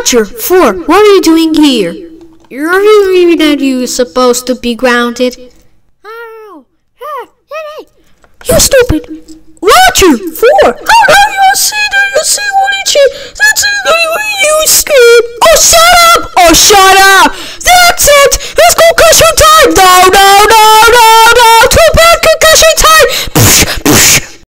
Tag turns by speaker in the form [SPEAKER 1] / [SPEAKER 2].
[SPEAKER 1] Roger, 4, what are you doing here? You're really that you're supposed to be grounded. I don't know. Hey, you stupid. Roger, 4, how do you see that? You see what he that's you scared. Oh, shut up! Oh, shut